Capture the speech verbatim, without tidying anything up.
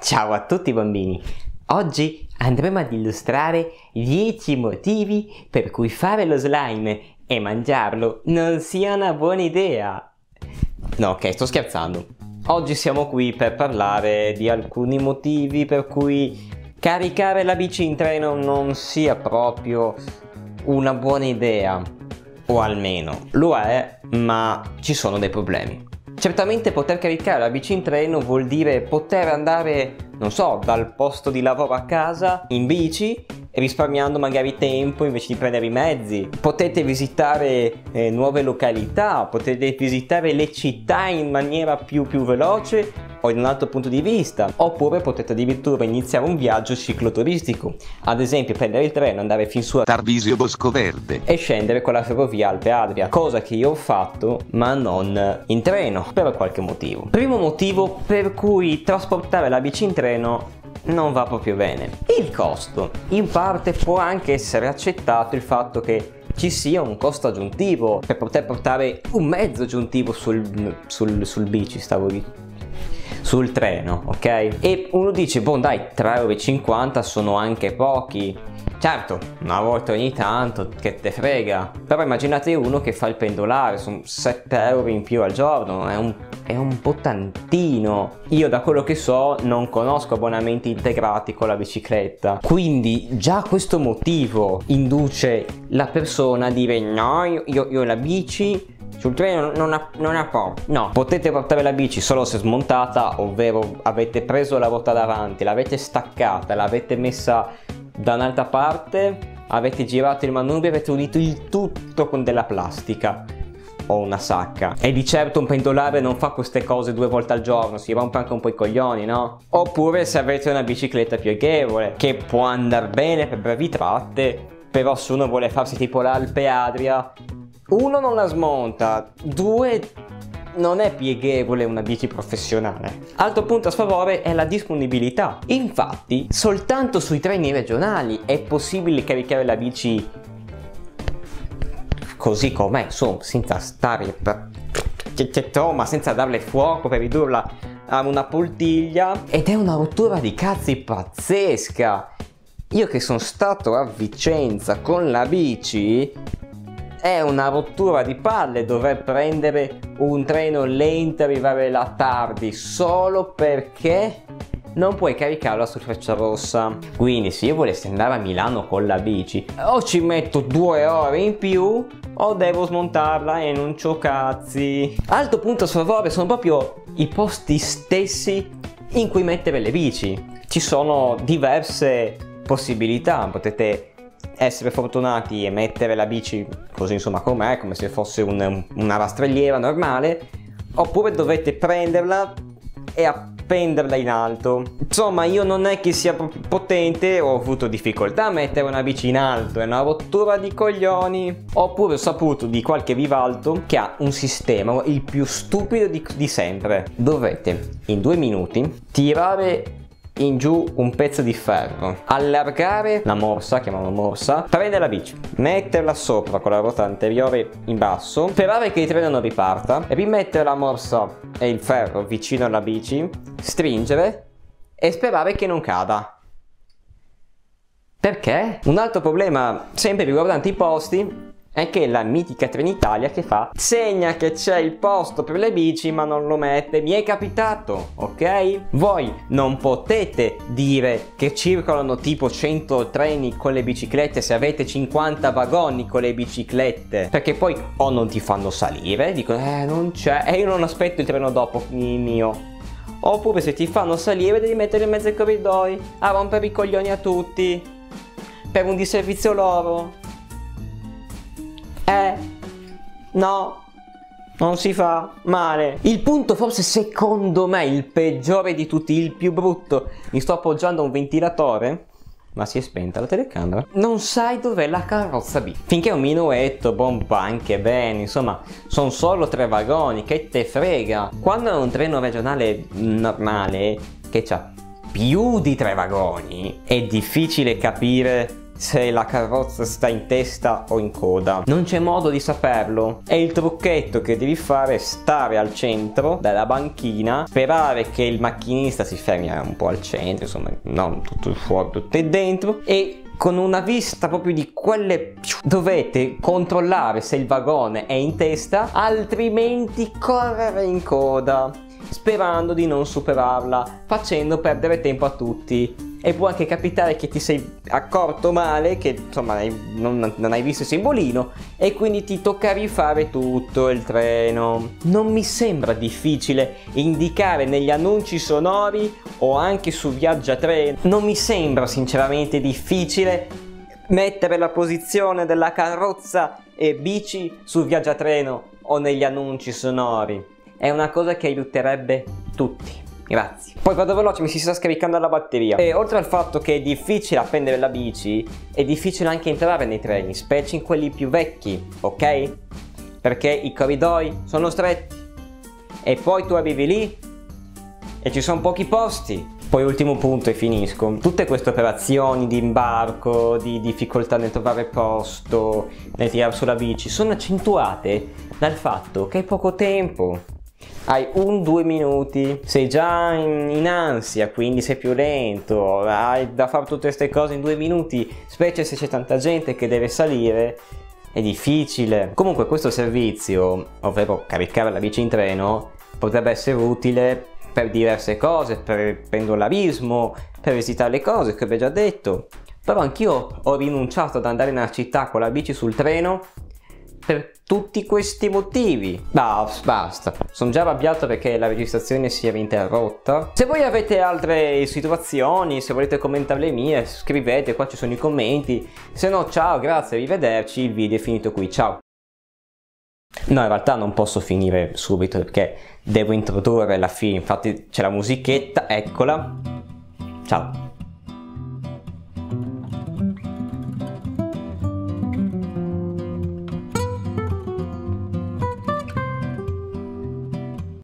Ciao a tutti bambini! Oggi andremo ad illustrare dieci motivi per cui fare lo slime e mangiarlo non sia una buona idea. No, ok, sto scherzando. Oggi siamo qui per parlare di alcuni motivi per cui caricare la bici in treno non sia proprio una buona idea. O almeno lo è, ma ci sono dei problemi. Certamente poter caricare la bici in treno vuol dire poter andare, non so, dal posto di lavoro a casa in bici, risparmiando magari tempo invece di prendere i mezzi. Potete visitare eh, nuove località, potete visitare le città in maniera più, più veloce o in un altro punto di vista, oppure potete addirittura iniziare un viaggio cicloturistico, ad esempio prendere il treno, andare fin su a Tarvisio Boscoverde e scendere con la ferrovia Alpe Adria, cosa che io ho fatto ma non in treno per qualche motivo. Primo motivo per cui trasportare la bici in treno non va proprio bene: il costo. In parte può anche essere accettato il fatto che ci sia un costo aggiuntivo per poter portare un mezzo aggiuntivo sul, sul, sul bici, stavo dicendo sul treno, ok? E uno dice, boh dai, tre euro e cinquanta sono anche pochi. Certo, una volta ogni tanto, che te frega. Però immaginate uno che fa il pendolare, sono sette euro in più al giorno, è un, è un po' tantino. Io da quello che so non conosco abbonamenti integrati con la bicicletta, quindi già questo motivo induce la persona a dire no, io, io, io la bici sul treno non ha, non ha porta. No, potete portare la bici solo se smontata, ovvero avete preso la ruota davanti, l'avete staccata, l'avete messa da un'altra parte, avete girato il manubrio e avete unito il tutto con della plastica o una sacca. E di certo un pendolare non fa queste cose due volte al giorno, si rompe anche un po' i coglioni, no? Oppure se avete una bicicletta pieghevole, che può andare bene per brevi tratte, però se uno vuole farsi tipo l'Alpe Adria, uno non la smonta, due non è pieghevole una bici professionale. Altro punto a sfavore è la disponibilità. Infatti soltanto sui treni regionali è possibile caricare la bici così com'è, insomma, senza stare ma senza darle fuoco per ridurla a una poltiglia, ed è una rottura di cazzi pazzesca. Io che sono stato a Vicenza con la bici, è una rottura di palle dover prendere un treno lento e arrivare là tardi solo perché non puoi caricarla su Frecciarossa. Quindi se io volessi andare a Milano con la bici, o ci metto due ore in più o devo smontarla e non c'ho cazzi. Altro punto a sfavore sono proprio i posti stessi in cui mettere le bici. Ci sono diverse possibilità, potete essere fortunati e mettere la bici così, insomma, com'è, come se fosse un, una rastrelliera normale, oppure dovete prenderla e appenderla in alto. Insomma, io non è che sia proprio potente, ho avuto difficoltà a mettere una bici in alto, è una rottura di coglioni. Oppure ho saputo di qualche vivalto che ha un sistema, il più stupido di, di sempre. Dovete in due minuti tirare in giù un pezzo di ferro, allargare la morsa, chiamiamola morsa, prendere la bici, metterla sopra con la ruota anteriore in basso, sperare che il treno non riparta, rimettere la morsa e il ferro vicino alla bici, stringere e sperare che non cada. Perché? Un altro problema sempre riguardante i posti è che la mitica Trenitalia che fa segna che c'è il posto per le bici ma non lo mette. Mi è capitato, ok? Voi non potete dire che circolano tipo cento treni con le biciclette se avete cinquanta vagoni con le biciclette, perché poi o non ti fanno salire, dicono eh non c'è e io non aspetto il treno dopo mio. Oppure se ti fanno salire devi mettere in mezzo ai corridoi a rompere i coglioni a tutti per un disservizio loro. Eh, no, non si fa male. Il punto forse secondo me il peggiore di tutti, il più brutto, mi sto appoggiando a un ventilatore, ma si è spenta la telecamera, non sai dov'è la carrozza B. Finché è un minuetto, bomba anche bene, insomma, sono solo tre vagoni, che te frega. Quando è un treno regionale normale, che c'ha più di tre vagoni, è difficile capire se la carrozza sta in testa o in coda. Non c'è modo di saperlo. E il trucchetto che devi fare è stare al centro della banchina, sperare che il macchinista si fermi un po' al centro, insomma, non tutto fuori, tutto dentro, e con una vista proprio di quelle dovete controllare se il vagone è in testa, altrimenti correre in coda, sperando di non superarla, facendo perdere tempo a tutti. E può anche capitare che ti sei accorto male, che insomma non, non hai visto il simbolino, e quindi ti tocca rifare tutto il treno. Non mi sembra difficile indicare negli annunci sonori o anche su Viaggiatreno, non mi sembra sinceramente difficile mettere la posizione della carrozza e bici su Viaggiatreno o negli annunci sonori. È una cosa che aiuterebbe tutti. Grazie. Poi vado veloce, mi si sta scaricando la batteria. E oltre al fatto che è difficile appendere la bici, è difficile anche entrare nei treni, specie in quelli più vecchi, ok? Perché i corridoi sono stretti e poi tu arrivi lì e ci sono pochi posti. Poi ultimo punto e finisco. Tutte queste operazioni di imbarco, di difficoltà nel trovare posto, nel tirare sulla bici, sono accentuate dal fatto che hai poco tempo. Hai un due minuti, sei già in, in ansia, quindi sei più lento, hai da fare tutte queste cose in due minuti, specie se c'è tanta gente che deve salire, è difficile. Comunque questo servizio, ovvero caricare la bici in treno, potrebbe essere utile per diverse cose, per il pendolarismo, per visitare le cose che vi ho già detto. Però anch'io ho rinunciato ad andare nella città con la bici sul treno per tutti questi motivi. Basta, basta. Sono già arrabbiato perché la registrazione si era interrotta. Se voi avete altre situazioni, se volete commentare le mie, scrivete, qua ci sono i commenti. Se no, ciao, grazie, arrivederci, il video è finito qui, ciao. No, in realtà non posso finire subito perché devo introdurre la fine, infatti c'è la musichetta, eccola. Ciao.